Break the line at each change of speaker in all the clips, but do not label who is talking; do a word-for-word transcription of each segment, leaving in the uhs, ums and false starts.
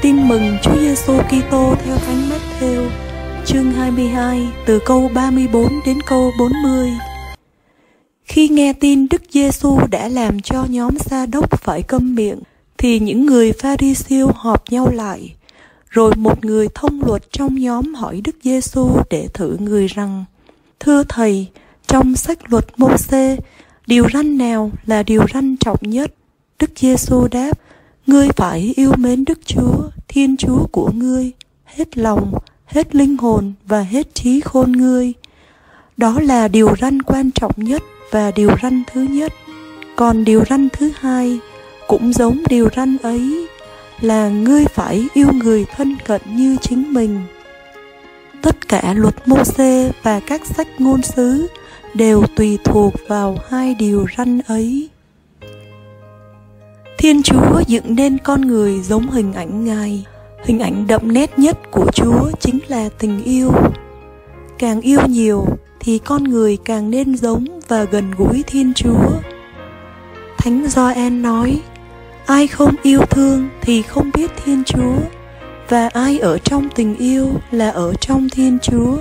Tin mừng Chúa Giêsu Kitô theo Thánh Matthew, chương hai mươi hai, từ câu ba mươi bốn đến câu bốn mươi. Khi nghe tin Đức Giêsu đã làm cho nhóm Sa Đốc phải câm miệng, thì những người Pha-ri-siêu họp nhau lại. Rồi một người thông luật trong nhóm hỏi Đức Giêsu để thử người rằng: Thưa Thầy, trong sách luật Mô-sê, điều răn nào là điều răn trọng nhất? Đức Giêsu đáp: Ngươi phải yêu mến Đức Chúa, Thiên Chúa của ngươi, hết lòng, hết linh hồn và hết trí khôn ngươi. Đó là điều răn quan trọng nhất và điều răn thứ nhất. Còn điều răn thứ hai cũng giống điều răn ấy, là ngươi phải yêu người thân cận như chính mình. Tất cả luật Mô-sê và các sách ngôn sứ đều tùy thuộc vào hai điều răn ấy. Thiên Chúa dựng nên con người giống hình ảnh Ngài. Hình ảnh đậm nét nhất của Chúa chính là tình yêu. Càng yêu nhiều thì con người càng nên giống và gần gũi Thiên Chúa. Thánh Gioan nói: Ai không yêu thương thì không biết Thiên Chúa, và ai ở trong tình yêu là ở trong Thiên Chúa.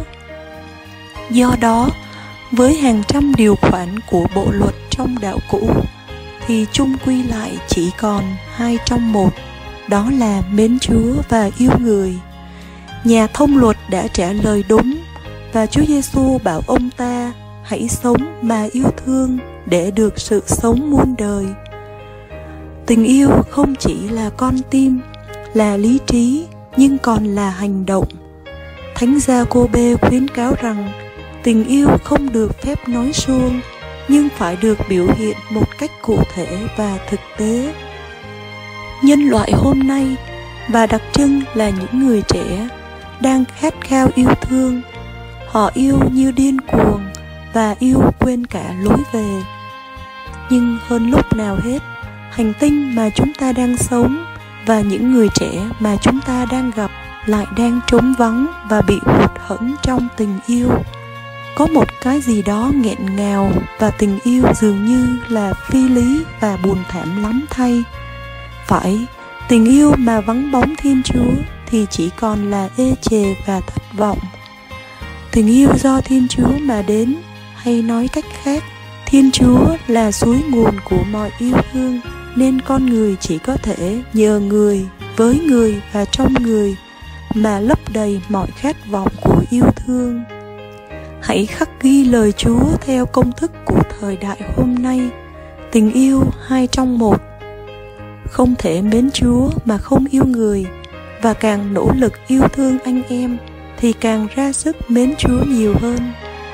Do đó, với hàng trăm điều khoản của bộ luật trong đạo cũ, thì chung quy lại chỉ còn hai trong một, đó là mến Chúa và yêu người. Nhà thông luật đã trả lời đúng, và Chúa Giêsu bảo ông ta hãy sống mà yêu thương để được sự sống muôn đời. Tình yêu không chỉ là con tim, là lý trí, nhưng còn là hành động. Thánh Gia-cô-bê khuyến cáo rằng tình yêu không được phép nói suông, nhưng phải được biểu hiện một cách cụ thể và thực tế. Nhân loại hôm nay, và đặc trưng là những người trẻ, đang khát khao yêu thương. Họ yêu như điên cuồng và yêu quên cả lối về. Nhưng hơn lúc nào hết, hành tinh mà chúng ta đang sống và những người trẻ mà chúng ta đang gặp lại đang trống vắng và bị hụt hẫng trong tình yêu. Có một cái gì đó nghẹn ngào, và tình yêu dường như là phi lý và buồn thảm lắm thay. Phải, tình yêu mà vắng bóng Thiên Chúa thì chỉ còn là ê chề và thất vọng. Tình yêu do Thiên Chúa mà đến, hay nói cách khác, Thiên Chúa là suối nguồn của mọi yêu thương, nên con người chỉ có thể nhờ người, với người và trong người mà lấp đầy mọi khát vọng của yêu thương. Hãy khắc ghi lời Chúa theo công thức của thời đại hôm nay: tình yêu hai trong một. Không thể mến Chúa mà không yêu người, và càng nỗ lực yêu thương anh em thì càng ra sức mến Chúa nhiều hơn.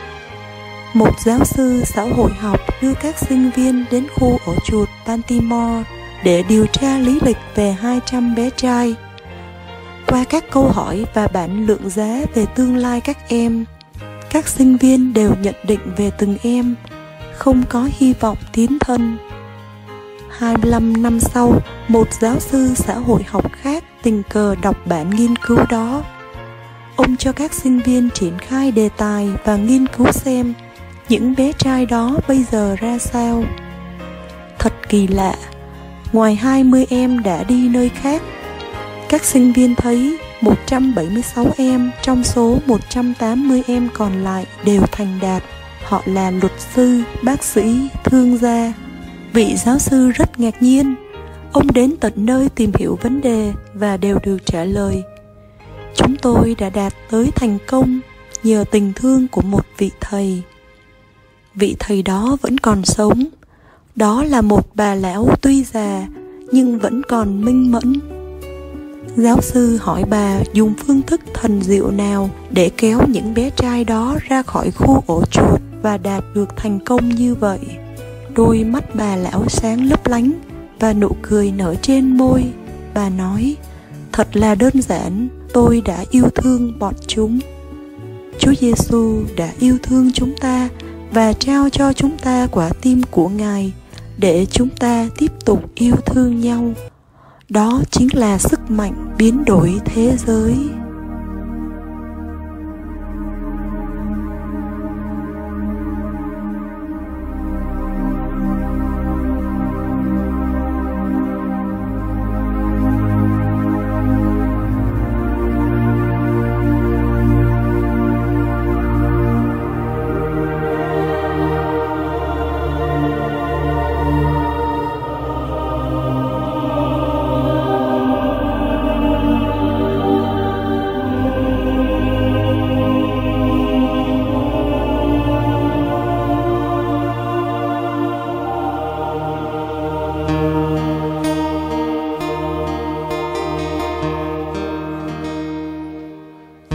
Một giáo sư xã hội học đưa các sinh viên đến khu ổ chuột Baltimore để điều tra lý lịch về hai trăm bé trai. Qua các câu hỏi và bản lượng giá về tương lai các em, các sinh viên đều nhận định về từng em không có hy vọng tiến thân. hai mươi lăm năm sau, một giáo sư xã hội học khác tình cờ đọc bản nghiên cứu đó. Ông cho các sinh viên triển khai đề tài và nghiên cứu xem những bé trai đó bây giờ ra sao. Thật kỳ lạ, ngoài hai mươi em đã đi nơi khác, các sinh viên thấy một trăm bảy mươi sáu em trong số một trăm tám mươi em còn lại đều thành đạt. Họ là luật sư, bác sĩ, thương gia. Vị giáo sư rất ngạc nhiên. Ông đến tận nơi tìm hiểu vấn đề và đều được trả lời: Chúng tôi đã đạt tới thành công nhờ tình thương của một vị thầy. Vị thầy đó vẫn còn sống. Đó là một bà lão tuy già nhưng vẫn còn minh mẫn. Giáo sư hỏi bà dùng phương thức thần diệu nào để kéo những bé trai đó ra khỏi khu ổ chuột và đạt được thành công như vậy. Đôi mắt bà lão sáng lấp lánh và nụ cười nở trên môi. Bà nói: Thật là đơn giản, tôi đã yêu thương bọn chúng. Chúa Giêsu đã yêu thương chúng ta và trao cho chúng ta quả tim của Ngài để chúng ta tiếp tục yêu thương nhau. Đó chính là sức mạnh biến đổi thế giới.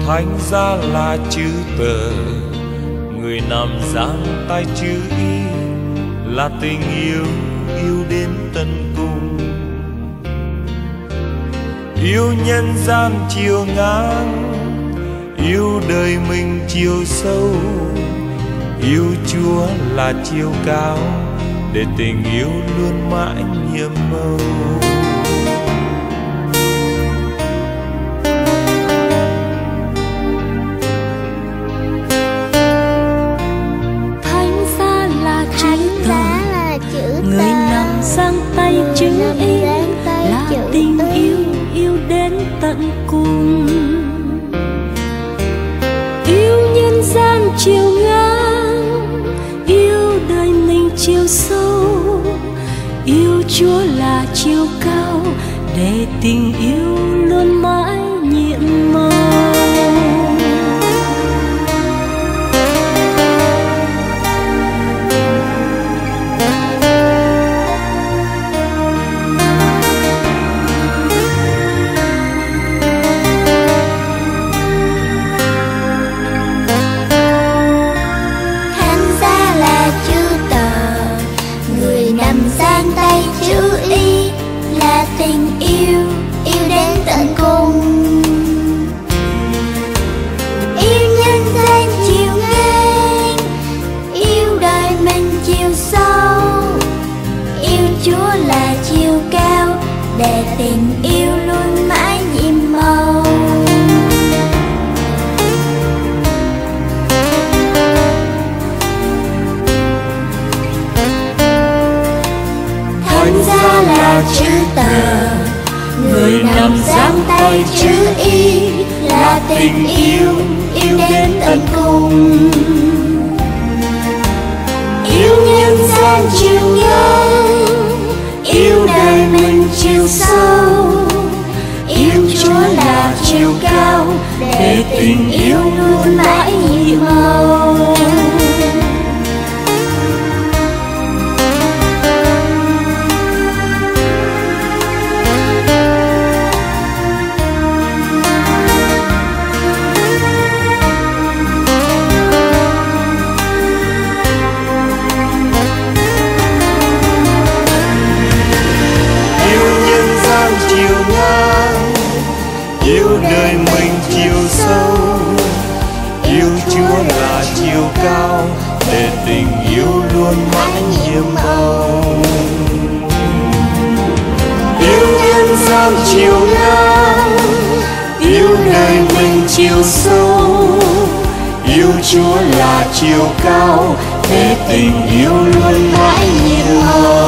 Thánh ra là chữ tờ, người nằm giang tay chữ y, là tình yêu yêu đến tận cùng. Yêu nhân gian chiều ngang, yêu đời mình chiều sâu, yêu Chúa là chiều cao, để tình yêu luôn mãi nhiệm màu.
Thánh giá là chữ tờ, người nằm giang tay chữ y, là tình yêu yêu đến tận cùng. Yêu nhân gian chiều ngang, yêu đời mình chiều sâu, yêu Chúa là chiều cao, để tình yêu luôn mãi nhiệm màu.
Tình yêu yêu đến tận cùng, yêu nhân gian chiều ngang, yêu đời mình chiều sâu, yêu Chúa là chiều cao, để tình yêu luôn mãi nhiệm màu. Thánh giá là chữ tờ, người nằm giang tay chữ y, là tình yêu yêu đến tận cùng. Yêu nhân gian chiều ngang, yêu đời mình chiều sâu, yêu Chúa là chiều cao, để tình yêu luôn mãi nhiệm màu.
Yêu đời mình chiều sâu, yêu Chúa là chiều cao, để tình yêu luôn mãi nhiệm màu. Yêu nhân gian chiều ngang, yêu đời mình chiều sâu, yêu Chúa là chiều cao, để tình yêu luôn mãi nhiệm màu.